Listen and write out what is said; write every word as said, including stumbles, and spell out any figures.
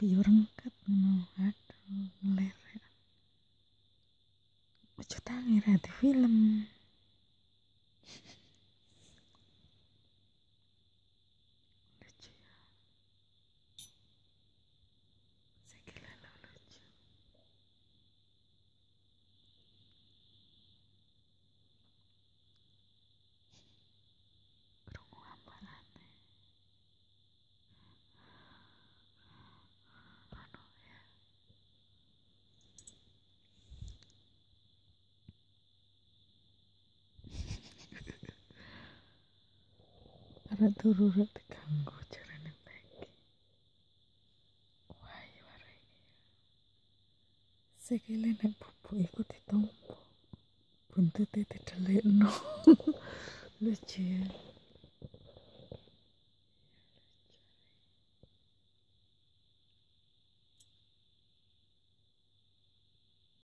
yo rengket ngono. Aduh, ngelerek. Ojo tangi ra di film. Lucu ya. Sikile lo lucu. Krungu ambalane. Anu ya. Arek turu rek diganggu jarane Peggy. Wah, ya arek iki. Sikile nek bubuk iku ditompo. Buntute didelikno. Lucu ya.